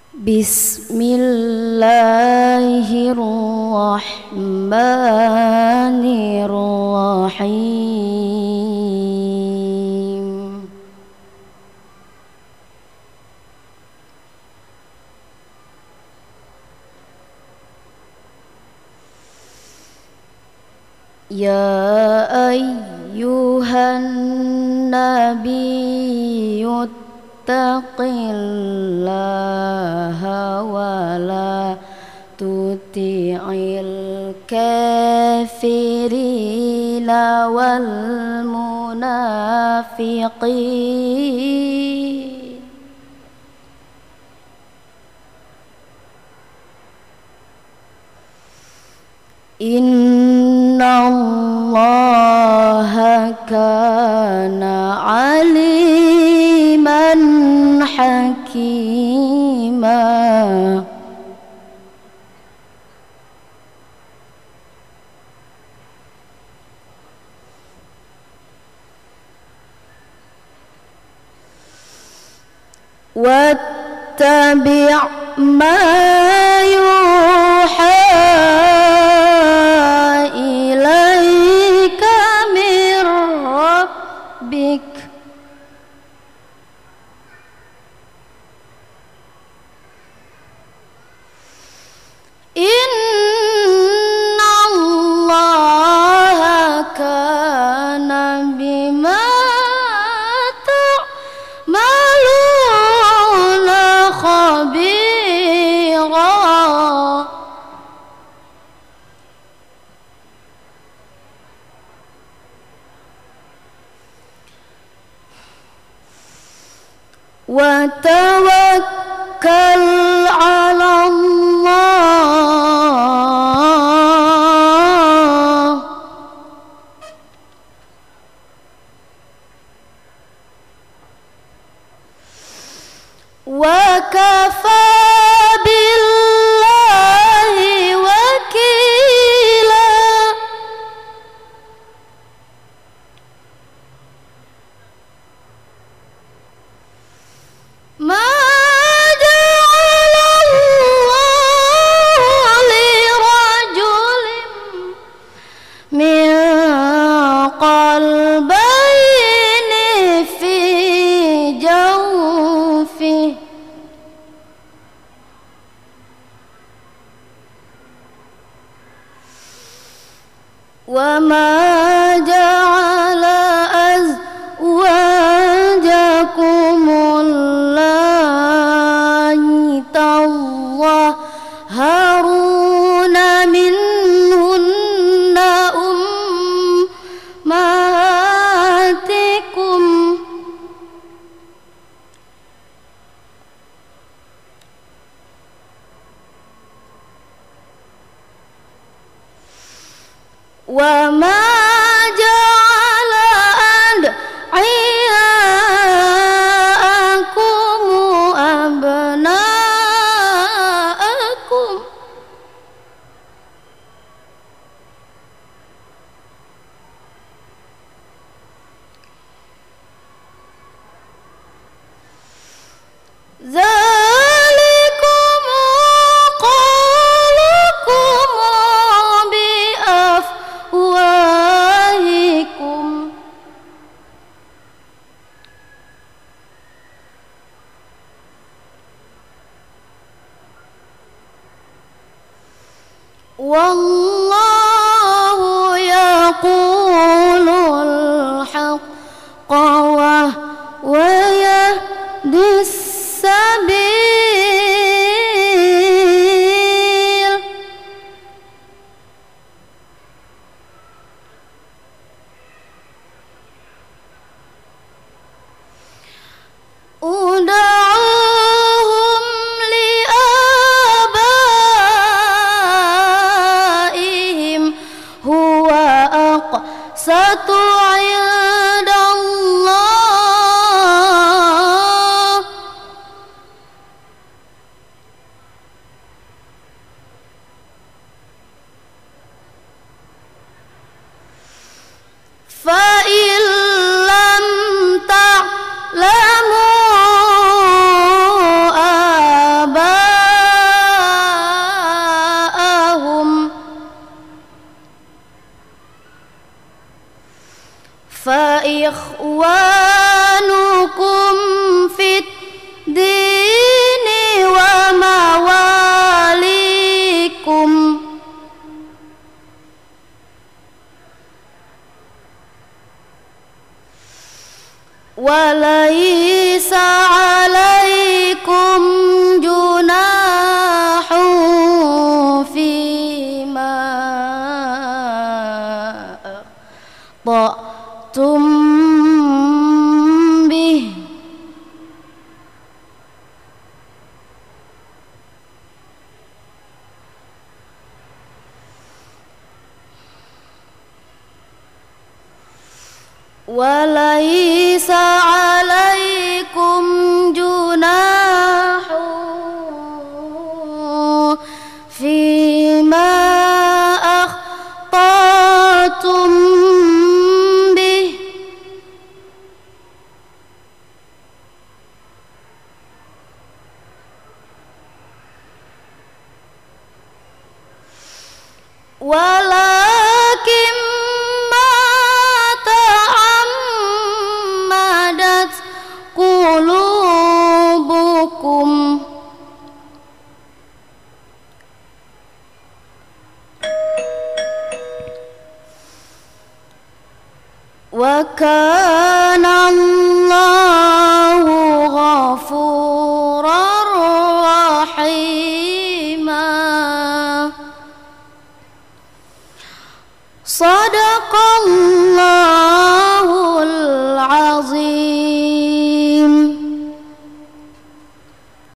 Bismillahirrahmanirrahim. Ya ayyuhan nabiyyu ittaqillaha wa la tuti'il kafirina wal munafiqin. Innallaha kana aliman hakima. Wattabi' ma yuha ilaika min rabbik. Innallaha kana bima ta'maluna khabira. Wa tawakkal 'ala Allah wa kafa billahi wakila. Ma ja'alallahu li rajulin min qalbayni fi jawfihi wa ma ja'ala azwajakumul lati tadhharuna minhunna ummahatikum wa ma ja'ala ad'iyaakum abna'akum zalikum qawlukum bi afwahikum wallahu yaqulul haqqa wa yahdis sabil. Ud'uuhum li'aba'ihim وليس عليكم جناح فيما أخطأتم به وليس عليكم جناح فيما أخطأتم به ولكن قلوبكم وكان الله غفورا رحيما. صدق الله